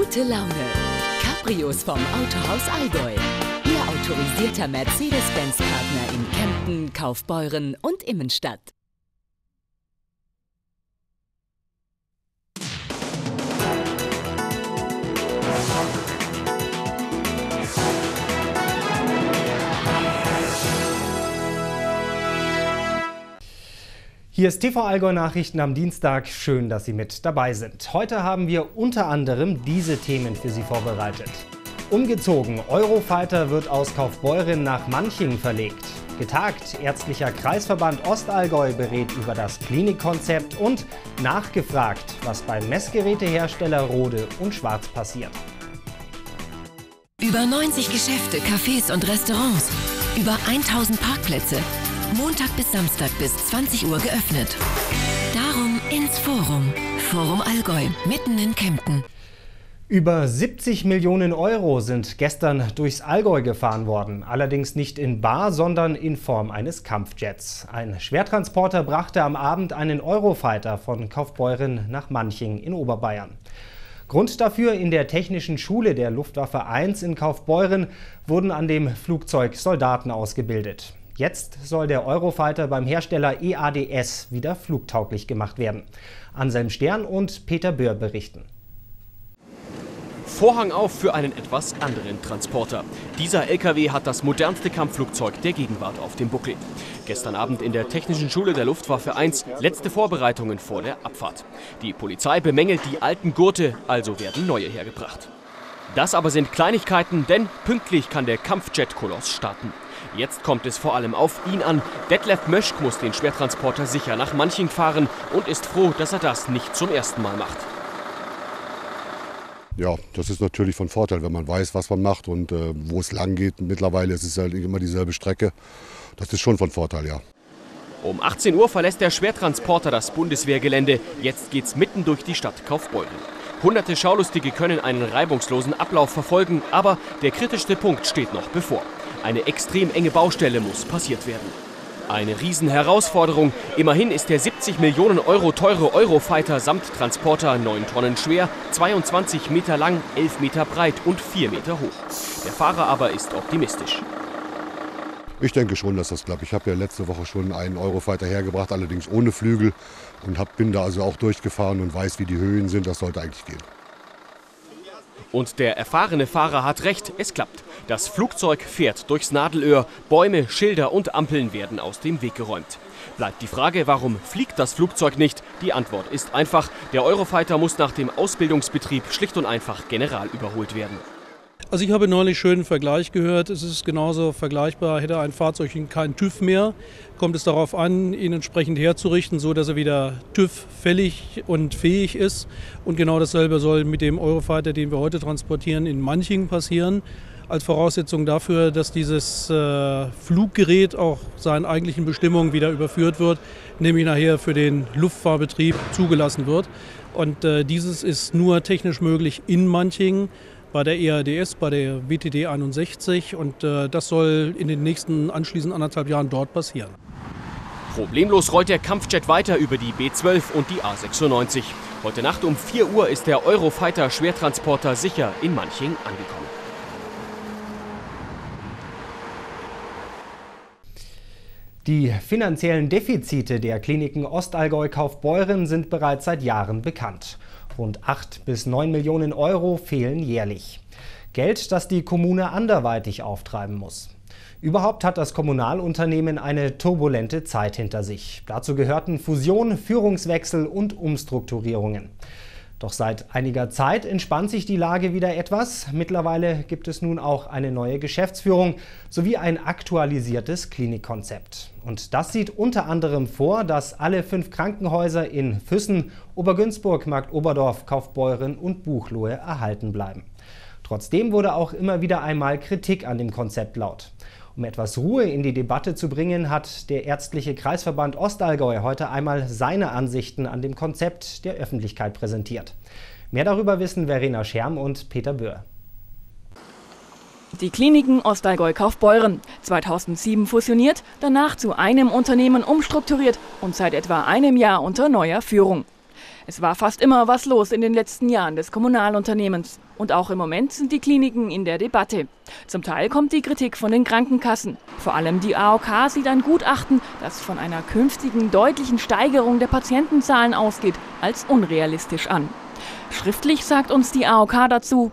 gute Laune. Cabrios vom Autohaus Allgäu. Ihr autorisierter Mercedes-Benz-Partner in Kempten, Kaufbeuren und Immenstadt. Hier ist TV Allgäu Nachrichten am Dienstag. Schön, dass Sie mit dabei sind. Heute haben wir unter anderem diese Themen für Sie vorbereitet. Umgezogen, Eurofighter wird aus Kaufbeuren nach Manching verlegt. Getagt, Ärztlicher Kreisverband Ostallgäu berät über das Klinikkonzept und nachgefragt, was beim Messgerätehersteller Rode und Schwarz passiert. Über 90 Geschäfte, Cafés und Restaurants. Über 1000 Parkplätze. Montag bis Samstag bis 20 Uhr geöffnet. Darum ins Forum. Forum Allgäu, mitten in Kempten. Über 70 Millionen Euro sind gestern durchs Allgäu gefahren worden. Allerdings nicht in bar, sondern in Form eines Kampfjets. Ein Schwertransporter brachte am Abend einen Eurofighter von Kaufbeuren nach Manching in Oberbayern. Grund dafür: in der Technischen Schule der Luftwaffe 1 in Kaufbeuren wurden an dem Flugzeug Soldaten ausgebildet. Jetzt soll der Eurofighter beim Hersteller EADS wieder flugtauglich gemacht werden. Anselm Stern und Peter Böhr berichten. Vorhang auf für einen etwas anderen Transporter. Dieser LKW hat das modernste Kampfflugzeug der Gegenwart auf dem Buckel. Gestern Abend in der Technischen Schule der Luftwaffe 1 letzte Vorbereitungen vor der Abfahrt. Die Polizei bemängelt die alten Gurte, also werden neue hergebracht. Das aber sind Kleinigkeiten, denn pünktlich kann der Kampfjet-Koloss starten. Jetzt kommt es vor allem auf ihn an. Detlef Möschk muss den Schwertransporter sicher nach Manching fahren und ist froh, dass er das nicht zum ersten Mal macht. Ja, das ist natürlich von Vorteil, wenn man weiß, was man macht und wo es lang geht. Mittlerweile ist es halt immer dieselbe Strecke. Das ist schon von Vorteil, ja. Um 18 Uhr verlässt der Schwertransporter das Bundeswehrgelände. Jetzt geht's mitten durch die Stadt Kaufbeuren. Hunderte Schaulustige können einen reibungslosen Ablauf verfolgen, aber der kritischste Punkt steht noch bevor. Eine extrem enge Baustelle muss passiert werden. Eine Riesenherausforderung. Immerhin ist der 70 Millionen Euro teure Eurofighter samt Transporter 9 Tonnen schwer, 22 Meter lang, 11 Meter breit und 4 Meter hoch. Der Fahrer aber ist optimistisch. Ich denke schon, dass das klappt. Ich habe ja letzte Woche schon einen Eurofighter hergebracht, allerdings ohne Flügel. Und bin da also auch durchgefahren und weiß, wie die Höhen sind. Das sollte eigentlich gehen. Und der erfahrene Fahrer hat recht, es klappt. Das Flugzeug fährt durchs Nadelöhr, Bäume, Schilder und Ampeln werden aus dem Weg geräumt. Bleibt die Frage, warum fliegt das Flugzeug nicht? Die Antwort ist einfach: Der Eurofighter muss nach dem Ausbildungsbetrieb schlicht und einfach general überholt werden. Also ich habe neulich einen schönen Vergleich gehört. Es ist genauso vergleichbar, hätte ein Fahrzeug keinen TÜV mehr, kommt es darauf an, ihn entsprechend herzurichten, so dass er wieder TÜV-fällig und fähig ist. Und genau dasselbe soll mit dem Eurofighter, den wir heute transportieren, in Manching passieren. Als Voraussetzung dafür, dass dieses Fluggerät auch seinen eigentlichen Bestimmungen wieder überführt wird, nämlich nachher für den Luftfahrbetrieb zugelassen wird. Und dieses ist nur technisch möglich in Manching, bei der EADS, bei der WTD 61, und das soll in den nächsten anschließend 1,5 Jahren dort passieren. Problemlos rollt der Kampfjet weiter über die B12 und die A96. Heute Nacht um 4 Uhr ist der Eurofighter Schwertransporter sicher in Manching angekommen. Die finanziellen Defizite der Kliniken Ostallgäu Kaufbeuren sind bereits seit Jahren bekannt. Rund 8 bis 9 Millionen Euro fehlen jährlich. Geld, das die Kommune anderweitig auftreiben muss. Überhaupt hat das Kommunalunternehmen eine turbulente Zeit hinter sich. Dazu gehörten Fusion, Führungswechsel und Umstrukturierungen. Doch seit einiger Zeit entspannt sich die Lage wieder etwas. Mittlerweile gibt es nun auch eine neue Geschäftsführung sowie ein aktualisiertes Klinikkonzept. Und das sieht unter anderem vor, dass alle 5 Krankenhäuser in Füssen, Obergünzburg, Marktoberdorf, Kaufbeuren und Buchloe erhalten bleiben. Trotzdem wurde auch immer wieder einmal Kritik an dem Konzept laut. Um etwas Ruhe in die Debatte zu bringen, hat der Ärztliche Kreisverband Ostallgäu heute einmal seine Ansichten an dem Konzept der Öffentlichkeit präsentiert. Mehr darüber wissen Verena Scherm und Peter Böhr. Die Kliniken Ostallgäu Kaufbeuren, 2007 fusioniert, danach zu einem Unternehmen umstrukturiert und seit etwa einem Jahr unter neuer Führung. Es war fast immer was los in den letzten Jahren des Kommunalunternehmens. Und auch im Moment sind die Kliniken in der Debatte. Zum Teil kommt die Kritik von den Krankenkassen. Vor allem die AOK sieht ein Gutachten, das von einer künftigen deutlichen Steigerung der Patientenzahlen ausgeht, als unrealistisch an. Schriftlich sagt uns die AOK dazu: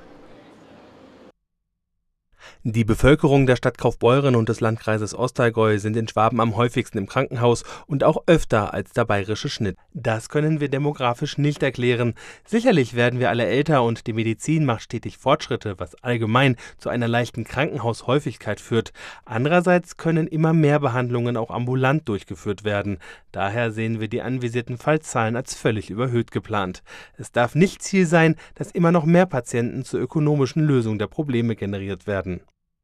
Die Bevölkerung der Stadt Kaufbeuren und des Landkreises Ostallgäu sind in Schwaben am häufigsten im Krankenhaus und auch öfter als der bayerische Schnitt. Das können wir demografisch nicht erklären. Sicherlich werden wir alle älter und die Medizin macht stetig Fortschritte, was allgemein zu einer leichten Krankenhaushäufigkeit führt. Andererseits können immer mehr Behandlungen auch ambulant durchgeführt werden. Daher sehen wir die anvisierten Fallzahlen als völlig überhöht geplant. Es darf nicht Ziel sein, dass immer noch mehr Patienten zur ökonomischen Lösung der Probleme generiert werden.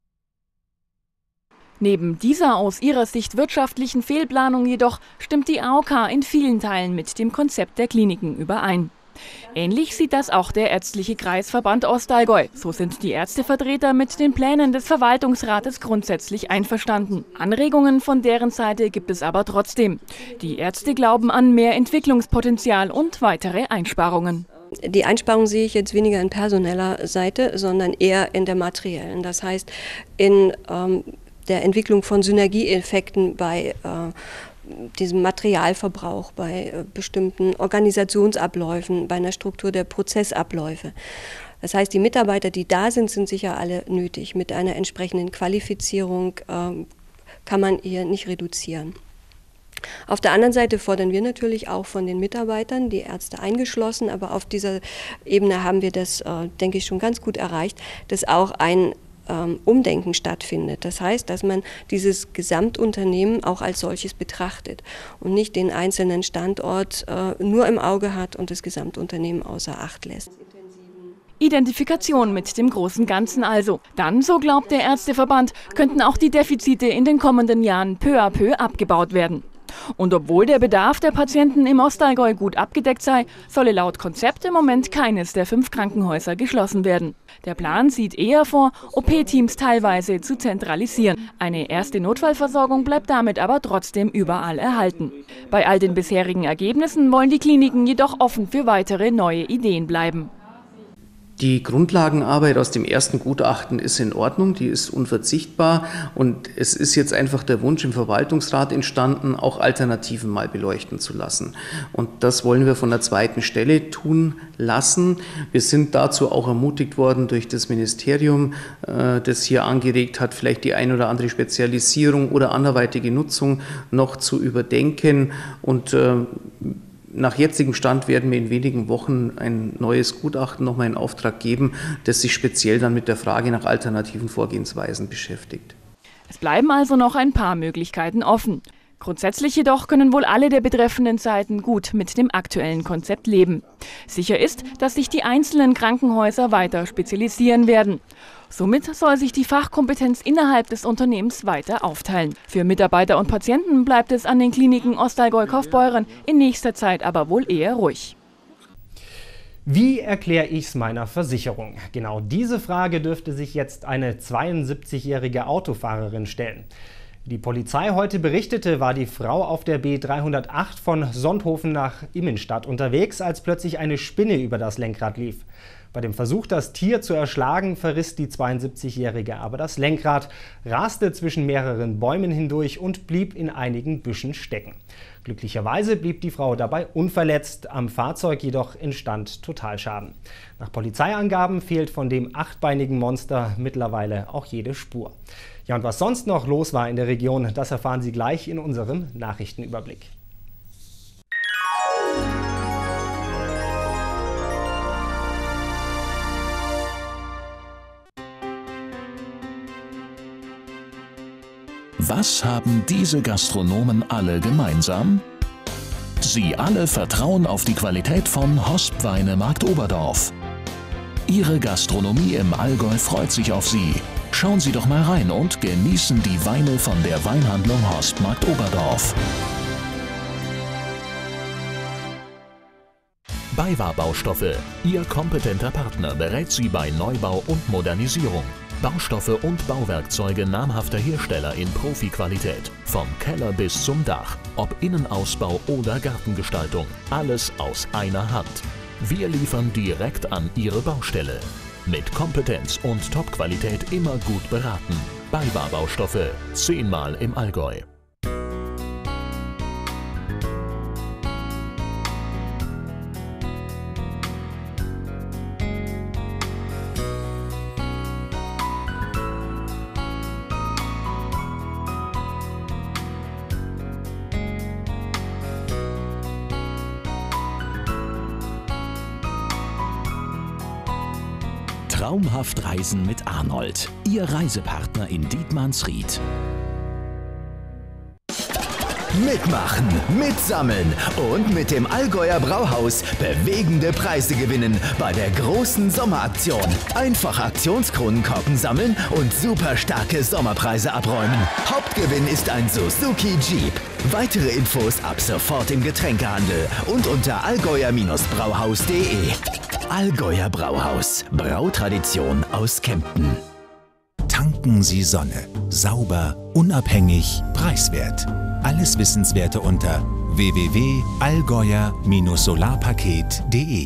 Neben dieser aus ihrer Sicht wirtschaftlichen Fehlplanung jedoch stimmt die AOK in vielen Teilen mit dem Konzept der Kliniken überein. Ähnlich sieht das auch der Ärztliche Kreisverband Ostallgäu. So sind die Ärztevertreter mit den Plänen des Verwaltungsrates grundsätzlich einverstanden. Anregungen von deren Seite gibt es aber trotzdem. Die Ärzte glauben an mehr Entwicklungspotenzial und weitere Einsparungen. Die Einsparung sehe ich jetzt weniger in personeller Seite, sondern eher in der materiellen. Das heißt, in der Entwicklung von Synergieeffekten bei diesem Materialverbrauch, bei bestimmten Organisationsabläufen, bei einer Struktur der Prozessabläufe. Das heißt, die Mitarbeiter, die da sind, sind sicher alle nötig. Mit einer entsprechenden Qualifizierung kann man hier nicht reduzieren. Auf der anderen Seite fordern wir natürlich auch von den Mitarbeitern, die Ärzte eingeschlossen, aber auf dieser Ebene haben wir das, denke ich, schon ganz gut erreicht, dass auch ein Umdenken stattfindet. Das heißt, dass man dieses Gesamtunternehmen auch als solches betrachtet und nicht den einzelnen Standort nur im Auge hat und das Gesamtunternehmen außer Acht lässt. Identifikation mit dem großen Ganzen also. Dann, so glaubt der Ärzteverband, könnten auch die Defizite in den kommenden Jahren peu à peu abgebaut werden. Und obwohl der Bedarf der Patienten im Ostallgäu gut abgedeckt sei, solle laut Konzept im Moment keines der 5 Krankenhäuser geschlossen werden. Der Plan sieht eher vor, OP-Teams teilweise zu zentralisieren. Eine erste Notfallversorgung bleibt damit aber trotzdem überall erhalten. Bei all den bisherigen Ergebnissen wollen die Kliniken jedoch offen für weitere neue Ideen bleiben. Die Grundlagenarbeit aus dem ersten Gutachten ist in Ordnung, die ist unverzichtbar und es ist jetzt einfach der Wunsch im Verwaltungsrat entstanden, auch Alternativen mal beleuchten zu lassen. Und das wollen wir von der zweiten Stelle tun lassen. Wir sind dazu auch ermutigt worden durch das Ministerium, das hier angeregt hat, vielleicht die ein oder andere Spezialisierung oder anderweitige Nutzung noch zu überdenken und nach jetzigem Stand werden wir in wenigen Wochen ein neues Gutachten nochmal in Auftrag geben, das sich speziell dann mit der Frage nach alternativen Vorgehensweisen beschäftigt. Es bleiben also noch ein paar Möglichkeiten offen. Grundsätzlich jedoch können wohl alle der betreffenden Seiten gut mit dem aktuellen Konzept leben. Sicher ist, dass sich die einzelnen Krankenhäuser weiter spezialisieren werden. Somit soll sich die Fachkompetenz innerhalb des Unternehmens weiter aufteilen. Für Mitarbeiter und Patienten bleibt es an den Kliniken Ostallgäu-Kaufbeuren in nächster Zeit aber wohl eher ruhig. Wie erkläre ich es meiner Versicherung? Genau diese Frage dürfte sich jetzt eine 72-jährige Autofahrerin stellen. Wie die Polizei heute berichtete, war die Frau auf der B308 von Sonthofen nach Immenstadt unterwegs, als plötzlich eine Spinne über das Lenkrad lief. Bei dem Versuch, das Tier zu erschlagen, verriss die 72-Jährige aber das Lenkrad, raste zwischen mehreren Bäumen hindurch und blieb in einigen Büschen stecken. Glücklicherweise blieb die Frau dabei unverletzt, am Fahrzeug jedoch entstand Totalschaden. Nach Polizeiangaben fehlt von dem 8-beinigen Monster mittlerweile auch jede Spur. Ja, und was sonst noch los war in der Region, das erfahren Sie gleich in unserem Nachrichtenüberblick. Was haben diese Gastronomen alle gemeinsam? Sie alle vertrauen auf die Qualität von Hosp Weine Marktoberdorf. Ihre Gastronomie im Allgäu freut sich auf Sie. Schauen Sie doch mal rein und genießen die Weine von der Weinhandlung Hosp Marktoberdorf. BayWa Baustoffe. Ihr kompetenter Partner berät Sie bei Neubau und Modernisierung. Baustoffe und Bauwerkzeuge namhafter Hersteller in Profi-Qualität. Vom Keller bis zum Dach. Ob Innenausbau oder Gartengestaltung. Alles aus einer Hand. Wir liefern direkt an Ihre Baustelle. Mit Kompetenz und Top-Qualität immer gut beraten. BayWa Baustoffe. 10-mal im Allgäu. Traumhaft reisen mit Arnold, Ihr Reisepartner in Dietmannsried. Mitmachen, mitsammeln und mit dem Allgäuer Brauhaus bewegende Preise gewinnen bei der großen Sommeraktion. Einfach Aktionskronenkorken sammeln und super starke Sommerpreise abräumen. Hauptgewinn ist ein Suzuki Jeep. Weitere Infos ab sofort im Getränkehandel und unter allgäuer-brauhaus.de. Allgäuer Brauhaus. Brautradition aus Kempten. Tanken Sie Sonne. Sauber, unabhängig, preiswert. Alles Wissenswerte unter www.allgäuer-solarpaket.de.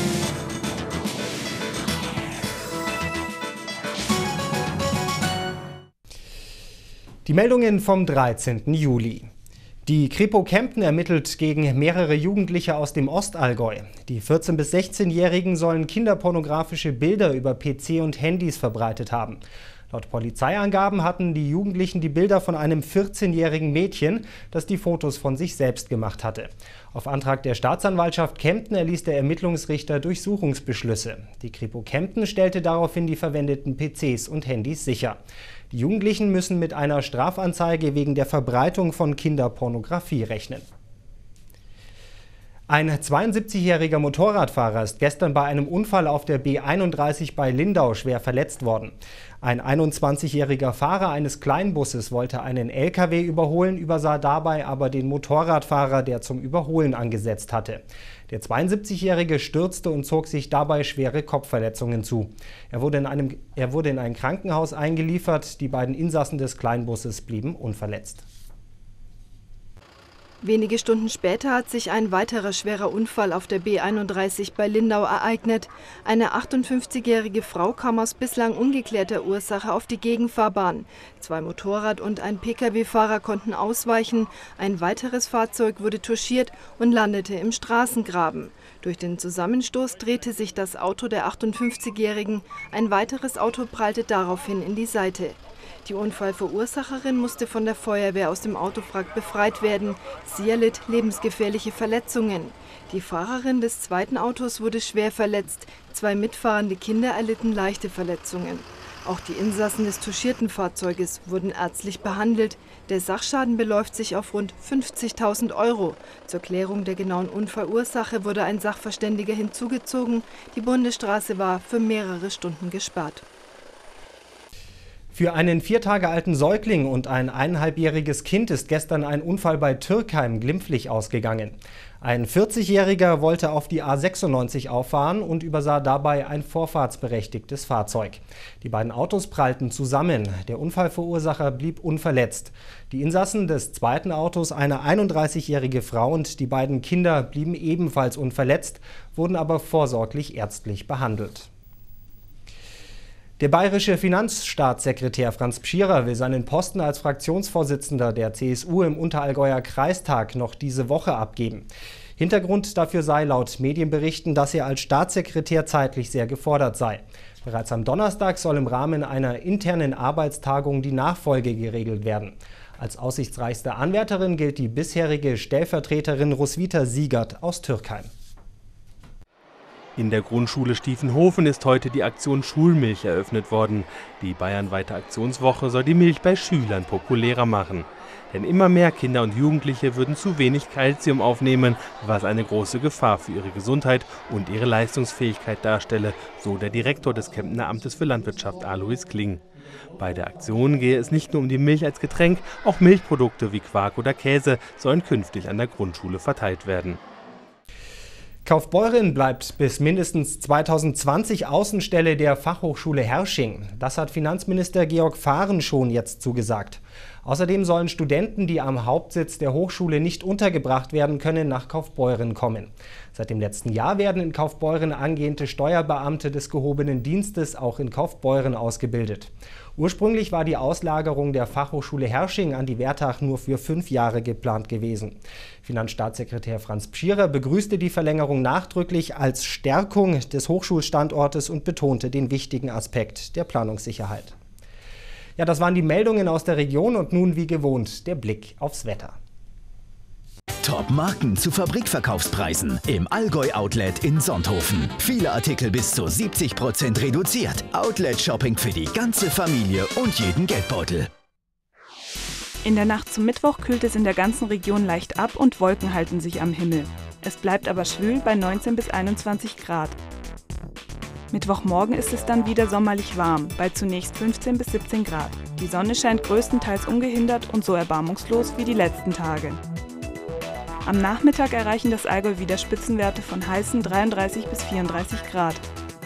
Die Meldungen vom 13. Juli. Die Kripo Kempten ermittelt gegen mehrere Jugendliche aus dem Ostallgäu. Die 14- bis 16-Jährigen sollen kinderpornografische Bilder über PC und Handys verbreitet haben. Laut Polizeiangaben hatten die Jugendlichen die Bilder von einem 14-jährigen Mädchen, das die Fotos von sich selbst gemacht hatte. Auf Antrag der Staatsanwaltschaft Kempten erließ der Ermittlungsrichter Durchsuchungsbeschlüsse. Die Kripo Kempten stellte daraufhin die verwendeten PCs und Handys sicher. Die Jugendlichen müssen mit einer Strafanzeige wegen der Verbreitung von Kinderpornografie rechnen. Ein 72-jähriger Motorradfahrer ist gestern bei einem Unfall auf der B31 bei Lindau schwer verletzt worden. Ein 21-jähriger Fahrer eines Kleinbusses wollte einen LKW überholen, übersah dabei aber den Motorradfahrer, der zum Überholen angesetzt hatte. Der 72-Jährige stürzte und zog sich dabei schwere Kopfverletzungen zu. Er wurde in ein Krankenhaus eingeliefert. Die beiden Insassen des Kleinbusses blieben unverletzt. Wenige Stunden später hat sich ein weiterer schwerer Unfall auf der B31 bei Lindau ereignet. Eine 58-jährige Frau kam aus bislang ungeklärter Ursache auf die Gegenfahrbahn. 2 Motorrad- und ein Pkw-Fahrer konnten ausweichen. Ein weiteres Fahrzeug wurde touchiert und landete im Straßengraben. Durch den Zusammenstoß drehte sich das Auto der 58-Jährigen. Ein weiteres Auto prallte daraufhin in die Seite. Die Unfallverursacherin musste von der Feuerwehr aus dem Autowrack befreit werden. Sie erlitt lebensgefährliche Verletzungen. Die Fahrerin des zweiten Autos wurde schwer verletzt. 2 mitfahrende Kinder erlitten leichte Verletzungen. Auch die Insassen des touchierten Fahrzeuges wurden ärztlich behandelt. Der Sachschaden beläuft sich auf rund 50.000 €. Zur Klärung der genauen Unfallursache wurde ein Sachverständiger hinzugezogen. Die Bundesstraße war für mehrere Stunden gesperrt. Für einen 4 Tage alten Säugling und ein 1,5-jähriges Kind ist gestern ein Unfall bei Türkheim glimpflich ausgegangen. Ein 40-Jähriger wollte auf die A96 auffahren und übersah dabei ein vorfahrtsberechtigtes Fahrzeug. Die beiden Autos prallten zusammen. Der Unfallverursacher blieb unverletzt. Die Insassen des zweiten Autos, eine 31-jährige Frau und die beiden Kinder, blieben ebenfalls unverletzt, wurden aber vorsorglich ärztlich behandelt. Der bayerische Finanzstaatssekretär Franz Pschierer will seinen Posten als Fraktionsvorsitzender der CSU im Unterallgäuer Kreistag noch diese Woche abgeben. Hintergrund dafür sei laut Medienberichten, dass er als Staatssekretär zeitlich sehr gefordert sei. Bereits am Donnerstag soll im Rahmen einer internen Arbeitstagung die Nachfolge geregelt werden. Als aussichtsreichste Anwärterin gilt die bisherige Stellvertreterin Roswitha Siegert aus Türkheim. In der Grundschule Stiefenhofen ist heute die Aktion Schulmilch eröffnet worden. Die bayernweite Aktionswoche soll die Milch bei Schülern populärer machen. Denn immer mehr Kinder und Jugendliche würden zu wenig Kalzium aufnehmen, was eine große Gefahr für ihre Gesundheit und ihre Leistungsfähigkeit darstelle, so der Direktor des Kemptener Amtes für Landwirtschaft Alois Kling. Bei der Aktion gehe es nicht nur um die Milch als Getränk, auch Milchprodukte wie Quark oder Käse sollen künftig an der Grundschule verteilt werden. Kaufbeuren bleibt bis mindestens 2020 Außenstelle der Fachhochschule Herrsching. Das hat Finanzminister Georg Fahren schon jetzt zugesagt. Außerdem sollen Studenten, die am Hauptsitz der Hochschule nicht untergebracht werden können, nach Kaufbeuren kommen. Seit dem letzten Jahr werden in Kaufbeuren angehende Steuerbeamte des gehobenen Dienstes auch in Kaufbeuren ausgebildet. Ursprünglich war die Auslagerung der Fachhochschule Herrsching an die Wertach nur für 5 Jahre geplant gewesen. Finanzstaatssekretär Franz Pschierer begrüßte die Verlängerung nachdrücklich als Stärkung des Hochschulstandortes und betonte den wichtigen Aspekt der Planungssicherheit. Ja, das waren die Meldungen aus der Region und nun wie gewohnt der Blick aufs Wetter. Top-Marken zu Fabrikverkaufspreisen im Allgäu-Outlet in Sonthofen. Viele Artikel bis zu 70% reduziert. Outlet-Shopping für die ganze Familie und jeden Geldbeutel. In der Nacht zum Mittwoch kühlt es in der ganzen Region leicht ab und Wolken halten sich am Himmel. Es bleibt aber schwül bei 19 bis 21 Grad. Mittwochmorgen ist es dann wieder sommerlich warm, bei zunächst 15 bis 17 Grad. Die Sonne scheint größtenteils ungehindert und so erbarmungslos wie die letzten Tage. Am Nachmittag erreichen das Allgäu wieder Spitzenwerte von heißen 33 bis 34 Grad.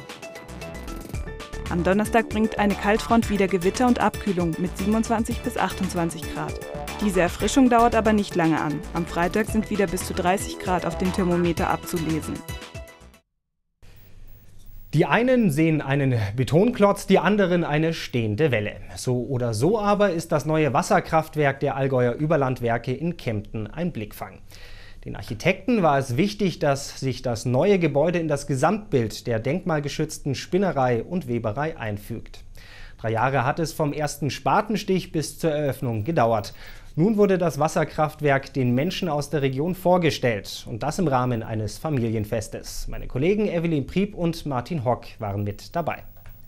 Am Donnerstag bringt eine Kaltfront wieder Gewitter und Abkühlung mit 27 bis 28 Grad. Diese Erfrischung dauert aber nicht lange an. Am Freitag sind wieder bis zu 30 Grad auf dem Thermometer abzulesen. Die einen sehen einen Betonklotz, die anderen eine stehende Welle. So oder so aber ist das neue Wasserkraftwerk der Allgäuer Überlandwerke in Kempten ein Blickfang. Den Architekten war es wichtig, dass sich das neue Gebäude in das Gesamtbild der denkmalgeschützten Spinnerei und Weberei einfügt. 3 Jahre hat es vom ersten Spatenstich bis zur Eröffnung gedauert. Nun wurde das Wasserkraftwerk den Menschen aus der Region vorgestellt und das im Rahmen eines Familienfestes. Meine Kollegen Evelyn Prieb und Martin Hock waren mit dabei.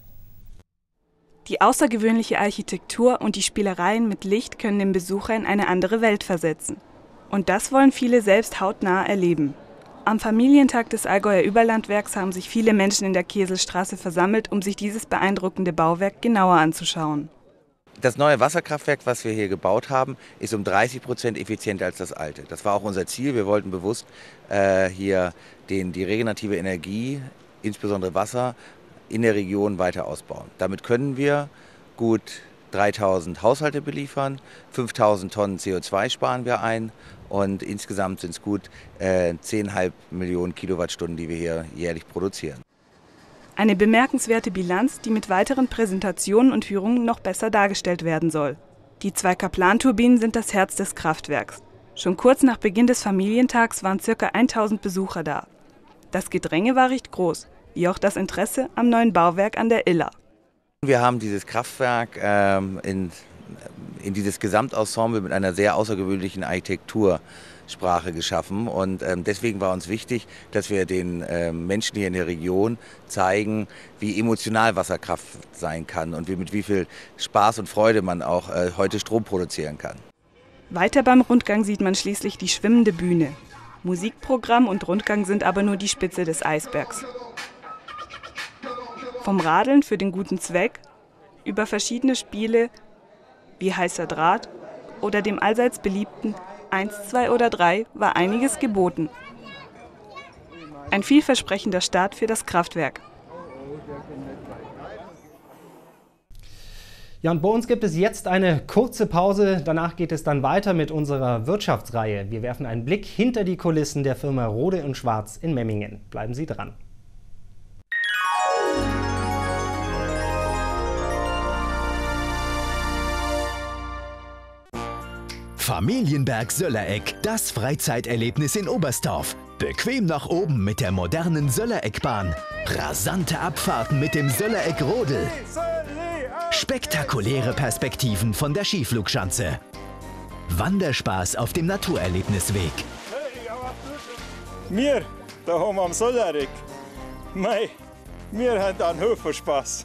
Die außergewöhnliche Architektur und die Spielereien mit Licht können den Besucher in eine andere Welt versetzen. Und das wollen viele selbst hautnah erleben. Am Familientag des Allgäuer Überlandwerks haben sich viele Menschen in der Keselstraße versammelt, um sich dieses beeindruckende Bauwerk genauer anzuschauen. Das neue Wasserkraftwerk, was wir hier gebaut haben, ist um 30% effizienter als das alte. Das war auch unser Ziel. Wir wollten bewusst hier die regenerative Energie, insbesondere Wasser, in der Region weiter ausbauen. Damit können wir gut 3000 Haushalte beliefern, 5000 Tonnen CO2 sparen wir ein und insgesamt sind es gut 10,5 Millionen Kilowattstunden, die wir hier jährlich produzieren. Eine bemerkenswerte Bilanz, die mit weiteren Präsentationen und Führungen noch besser dargestellt werden soll. Die 2 Kaplan-Turbinen sind das Herz des Kraftwerks. Schon kurz nach Beginn des Familientags waren ca. 1000 Besucher da. Das Gedränge war recht groß, wie auch das Interesse am neuen Bauwerk an der Iller. Wir haben dieses Kraftwerk in dieses Gesamtensemble mit einer sehr außergewöhnlichen Architektursprache geschaffen und deswegen war uns wichtig, dass wir den Menschen hier in der Region zeigen, wie emotional Wasserkraft sein kann und mit wie viel Spaß und Freude man auch heute Strom produzieren kann. Weiter beim Rundgang sieht man schließlich die schwimmende Bühne. Musikprogramm und Rundgang sind aber nur die Spitze des Eisbergs. Vom Radeln für den guten Zweck über verschiedene Spiele wie heißer Draht oder dem allseits beliebten 1, 2 oder 3 war einiges geboten. Ein vielversprechender Start für das Kraftwerk. Ja, und bei uns gibt es jetzt eine kurze Pause. Danach geht es dann weiter mit unserer Wirtschaftsreihe. Wir werfen einen Blick hinter die Kulissen der Firma Rohde & Schwarz in Memmingen. Bleiben Sie dran. Familienberg-Söllereck, das Freizeiterlebnis in Oberstdorf. Bequem nach oben mit der modernen Söllereckbahn. Rasante Abfahrten mit dem Söllereck-Rodel. Spektakuläre Perspektiven von der Skiflugschanze. Wanderspaß auf dem Naturerlebnisweg. Wir, da haben wir am Söllereck. Wir haben einen Haufen Spaß.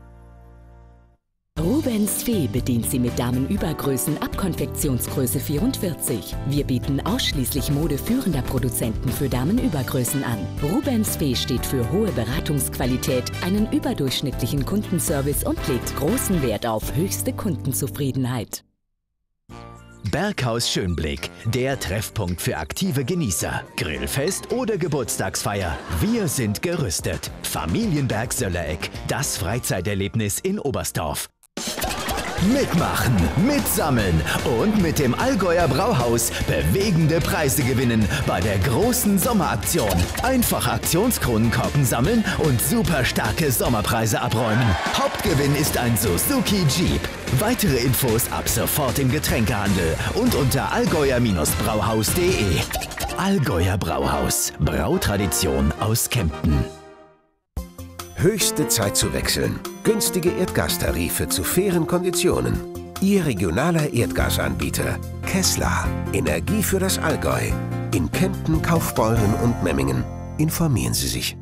Rubens Fee bedient Sie mit Damenübergrößen ab Konfektionsgröße 44. Wir bieten ausschließlich Mode führender Produzenten für Damenübergrößen an. Rubens Fee steht für hohe Beratungsqualität, einen überdurchschnittlichen Kundenservice und legt großen Wert auf höchste Kundenzufriedenheit. Berghaus Schönblick, der Treffpunkt für aktive Genießer. Grillfest oder Geburtstagsfeier. Wir sind gerüstet. Familienberg Söllereck, das Freizeiterlebnis in Oberstdorf. Mitmachen, mitsammeln und mit dem Allgäuer Brauhaus bewegende Preise gewinnen bei der großen Sommeraktion. Einfach Aktionskronenkorken sammeln und super starke Sommerpreise abräumen. Hauptgewinn ist ein Suzuki Jeep. Weitere Infos ab sofort im Getränkehandel und unter allgäuer-brauhaus.de. Allgäuer Brauhaus, Brautradition aus Kempten. Höchste Zeit zu wechseln. Günstige Erdgastarife zu fairen Konditionen. Ihr regionaler Erdgasanbieter. Kessler. Energie für das Allgäu. In Kempten, Kaufbeuren und Memmingen. Informieren Sie sich.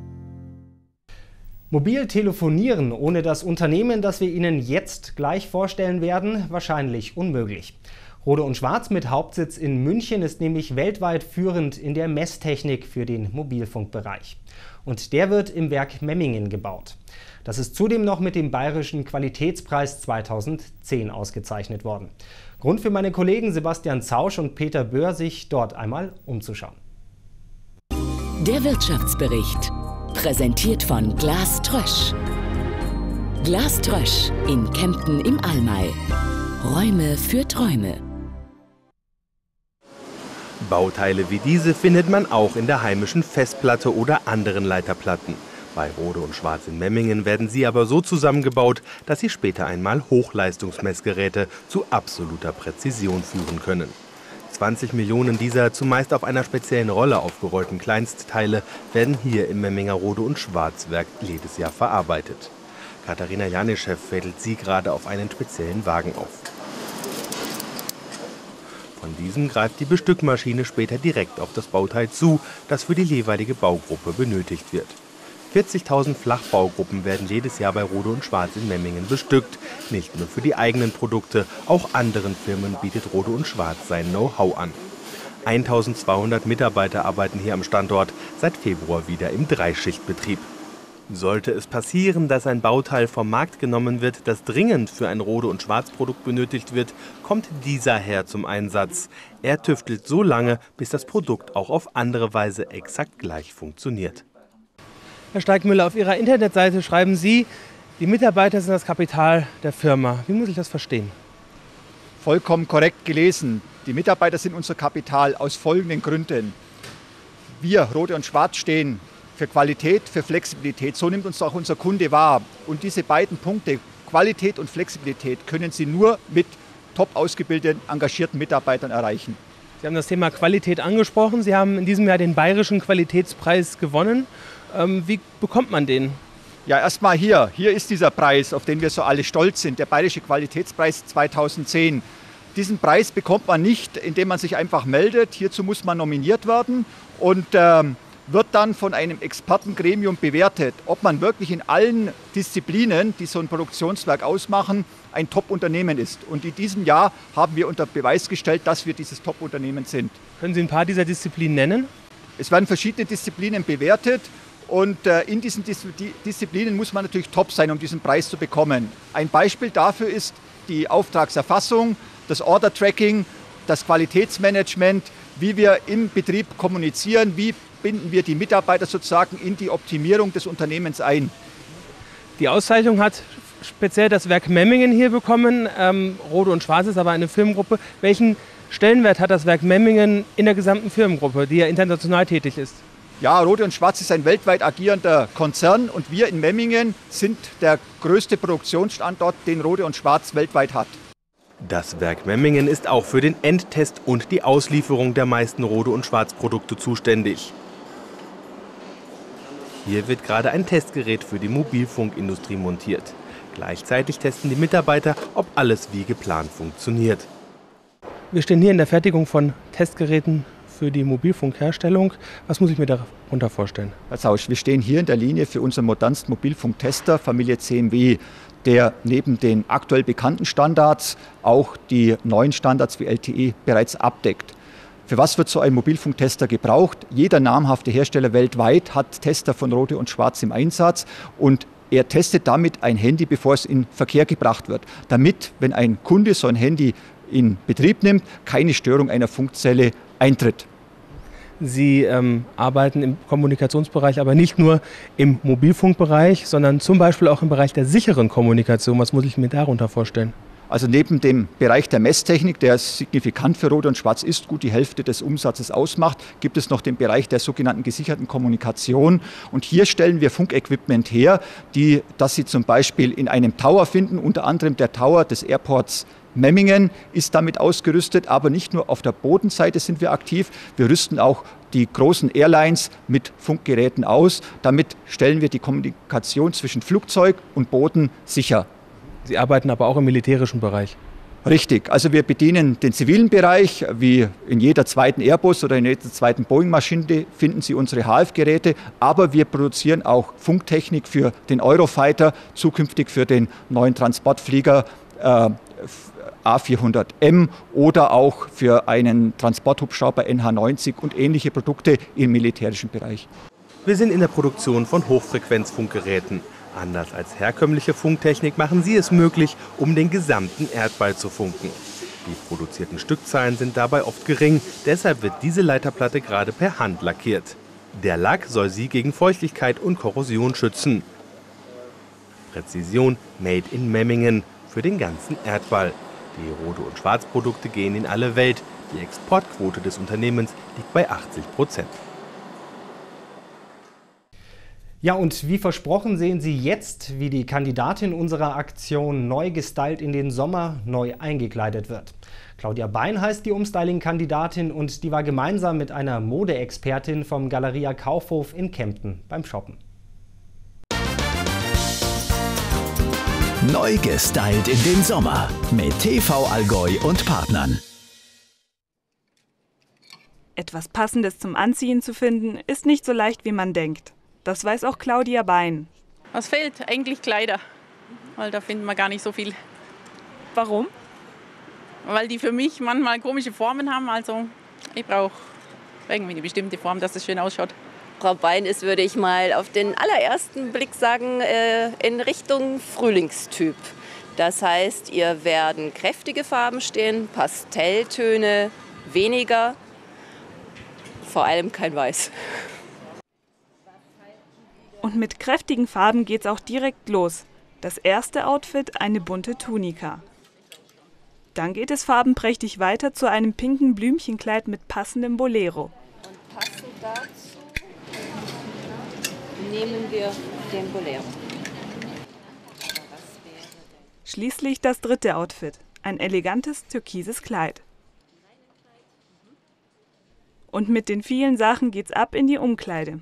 Mobil telefonieren ohne das Unternehmen, das wir Ihnen jetzt gleich vorstellen werden, wahrscheinlich unmöglich. Rohde & Schwarz mit Hauptsitz in München ist nämlich weltweit führend in der Messtechnik für den Mobilfunkbereich. Und der wird im Werk Memmingen gebaut. Das ist zudem noch mit dem Bayerischen Qualitätspreis 2010 ausgezeichnet worden. Grund für meine Kollegen Sebastian Zausch und Peter Böhr, sich dort einmal umzuschauen. Der Wirtschaftsbericht, präsentiert von Glas Trösch. Glas Trösch in Kempten im Almay. Räume für Träume. Bauteile wie diese findet man auch in der heimischen Festplatte oder anderen Leiterplatten. Bei Rohde & Schwarz in Memmingen werden sie aber so zusammengebaut, dass sie später einmal Hochleistungsmessgeräte zu absoluter Präzision führen können. 20 Millionen dieser zumeist auf einer speziellen Rolle aufgerollten Kleinstteile werden hier im Memminger Rohde & Schwarz Werk jedes Jahr verarbeitet. Katharina Janischew fädelt sie gerade auf einen speziellen Wagen auf. Von diesem greift die Bestückmaschine später direkt auf das Bauteil zu, das für die jeweilige Baugruppe benötigt wird. 40.000 Flachbaugruppen werden jedes Jahr bei Rohde & Schwarz in Memmingen bestückt. Nicht nur für die eigenen Produkte, auch anderen Firmen bietet Rohde & Schwarz sein Know-how an. 1200 Mitarbeiter arbeiten hier am Standort, seit Februar wieder im Dreischichtbetrieb. Sollte es passieren, dass ein Bauteil vom Markt genommen wird, das dringend für ein Rohde & Schwarz Produkt benötigt wird, kommt dieser Herr zum Einsatz. Er tüftelt so lange, bis das Produkt auch auf andere Weise exakt gleich funktioniert. Herr Steigmüller, auf Ihrer Internetseite schreiben Sie, die Mitarbeiter sind das Kapital der Firma. Wie muss ich das verstehen? Vollkommen korrekt gelesen. Die Mitarbeiter sind unser Kapital aus folgenden Gründen. Wir, Rohde & Schwarz, stehen für Qualität, für Flexibilität. So nimmt uns auch unser Kunde wahr. Und diese beiden Punkte, Qualität und Flexibilität, können Sie nur mit top ausgebildeten, engagierten Mitarbeitern erreichen. Sie haben das Thema Qualität angesprochen. Sie haben in diesem Jahr den Bayerischen Qualitätspreis gewonnen. Wie bekommt man den? Ja, erstmal hier. Hier ist dieser Preis, auf den wir so alle stolz sind, der Bayerische Qualitätspreis 2010. Diesen Preis bekommt man nicht, indem man sich einfach meldet. Hierzu muss man nominiert werden und wird dann von einem Expertengremium bewertet, ob man wirklich in allen Disziplinen, die so ein Produktionswerk ausmachen, ein Top-Unternehmen ist. Und in diesem Jahr haben wir unter Beweis gestellt, dass wir dieses Top-Unternehmen sind. Können Sie ein paar dieser Disziplinen nennen? Es werden verschiedene Disziplinen bewertet und in diesen Disziplinen muss man natürlich top sein, um diesen Preis zu bekommen. Ein Beispiel dafür ist die Auftragserfassung, das Order-Tracking, das Qualitätsmanagement, wie wir im Betrieb kommunizieren, wie binden wir die Mitarbeiter sozusagen in die Optimierung des Unternehmens ein. Die Auszeichnung hat speziell das Werk Memmingen hier bekommen. Rohde & Schwarz ist aber eine Firmengruppe. Welchen Stellenwert hat das Werk Memmingen in der gesamten Firmengruppe, die ja international tätig ist? Ja, Rohde & Schwarz ist ein weltweit agierender Konzern und wir in Memmingen sind der größte Produktionsstandort, den Rohde & Schwarz weltweit hat. Das Werk Memmingen ist auch für den Endtest und die Auslieferung der meisten Rohde & Schwarz Produkte zuständig. Hier wird gerade ein Testgerät für die Mobilfunkindustrie montiert. Gleichzeitig testen die Mitarbeiter, ob alles wie geplant funktioniert. Wir stehen hier in der Fertigung von Testgeräten für die Mobilfunkherstellung. Was muss ich mir darunter vorstellen? Herr Zausch, wir stehen hier in der Linie für unseren modernsten Mobilfunktester, Familie CMW, der neben den aktuell bekannten Standards auch die neuen Standards wie LTE bereits abdeckt. Für was wird so ein Mobilfunktester gebraucht? Jeder namhafte Hersteller weltweit hat Tester von Rohde & Schwarz im Einsatz und er testet damit ein Handy, bevor es in Verkehr gebracht wird. Damit, wenn ein Kunde so ein Handy in Betrieb nimmt, keine Störung einer Funkzelle eintritt. Sie arbeiten im Kommunikationsbereich, aber nicht nur im Mobilfunkbereich, sondern zum Beispiel auch im Bereich der sicheren Kommunikation. Was muss ich mir darunter vorstellen? Also neben dem Bereich der Messtechnik, der signifikant für Rot und Schwarz ist, gut die Hälfte des Umsatzes ausmacht, gibt es noch den Bereich der sogenannten gesicherten Kommunikation. Und hier stellen wir Funkequipment her, das Sie zum Beispiel in einem Tower finden, unter anderem der Tower des Airports Memmingen ist damit ausgerüstet, aber nicht nur auf der Bodenseite sind wir aktiv. Wir rüsten auch die großen Airlines mit Funkgeräten aus. Damit stellen wir die Kommunikation zwischen Flugzeug und Boden sicher. Sie arbeiten aber auch im militärischen Bereich. Richtig, also wir bedienen den zivilen Bereich, wie in jeder zweiten Airbus oder in jeder zweiten Boeing-Maschine finden Sie unsere HF-Geräte, aber wir produzieren auch Funktechnik für den Eurofighter, zukünftig für den neuen Transportflieger A400M oder auch für einen Transporthubschrauber NH90 und ähnliche Produkte im militärischen Bereich. Wir sind in der Produktion von Hochfrequenzfunkgeräten. Anders als herkömmliche Funktechnik machen sie es möglich, um den gesamten Erdball zu funken. Die produzierten Stückzahlen sind dabei oft gering, deshalb wird diese Leiterplatte gerade per Hand lackiert. Der Lack soll sie gegen Feuchtigkeit und Korrosion schützen. Präzision made in Memmingen für den ganzen Erdball. Die Rote- und Schwarzprodukte gehen in alle Welt. Die Exportquote des Unternehmens liegt bei 80%. Ja, und wie versprochen sehen Sie jetzt, wie die Kandidatin unserer Aktion neu gestylt in den Sommer neu eingekleidet wird. Claudia Bein heißt die Umstyling-Kandidatin und die war gemeinsam mit einer Modeexpertin vom Galeria Kaufhof in Kempten beim Shoppen. Neu gestylt in den Sommer mit TV Allgäu und Partnern. Etwas Passendes zum Anziehen zu finden, ist nicht so leicht, wie man denkt. Das weiß auch Claudia Bein. Was fehlt? Eigentlich Kleider, weil da finden wir gar nicht so viel. Warum? Weil die für mich manchmal komische Formen haben, also ich brauche irgendwie eine bestimmte Form, dass es schön ausschaut. Frau Bein ist, würde ich mal auf den allerersten Blick sagen, in Richtung Frühlingstyp. Das heißt, ihr werden kräftige Farben stehen, Pastelltöne weniger, vor allem kein Weiß. Und mit kräftigen Farben geht's auch direkt los. Das erste Outfit, eine bunte Tunika. Dann geht es farbenprächtig weiter zu einem pinken Blümchenkleid mit passendem Bolero. Und passend dazu nehmen wir den Bolero. Schließlich das dritte Outfit, ein elegantes türkises Kleid. Und mit den vielen Sachen geht's ab in die Umkleide.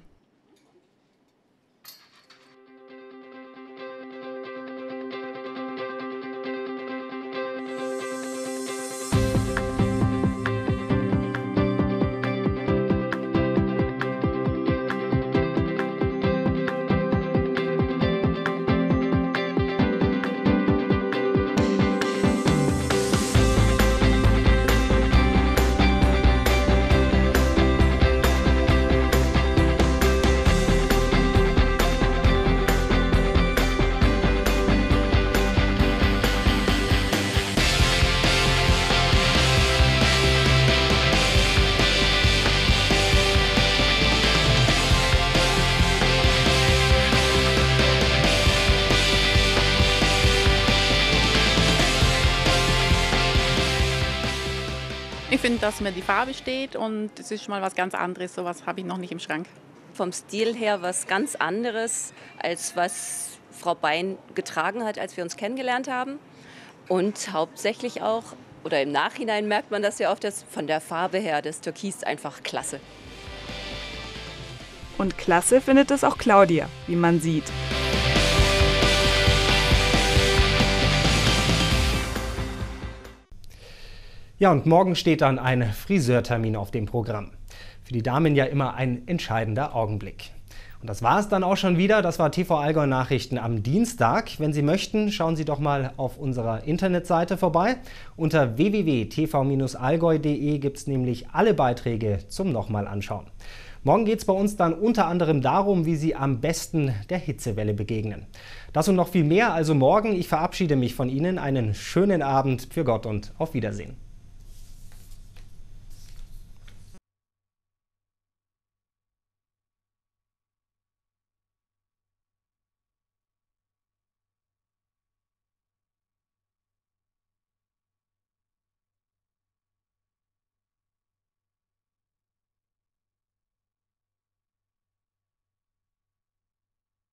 Ich finde, dass mir die Farbe steht und es ist schon mal was ganz anderes. Sowas habe ich noch nicht im Schrank. Vom Stil her was ganz anderes, als was Frau Bein getragen hat, als wir uns kennengelernt haben. Und hauptsächlich auch, oder im Nachhinein merkt man das ja oft, von der Farbe her, das Türkis einfach klasse. Und klasse findet es auch Claudia, wie man sieht. Ja, und morgen steht dann ein Friseurtermin auf dem Programm. Für die Damen ja immer ein entscheidender Augenblick. Und das war es dann auch schon wieder. Das war TV Allgäu Nachrichten am Dienstag. Wenn Sie möchten, schauen Sie doch mal auf unserer Internetseite vorbei. Unter www.tv-allgäu.de gibt es nämlich alle Beiträge zum nochmal anschauen. Morgen geht es bei uns dann unter anderem darum, wie Sie am besten der Hitzewelle begegnen. Das und noch viel mehr also morgen. Ich verabschiede mich von Ihnen. Einen schönen Abend für Gott und auf Wiedersehen.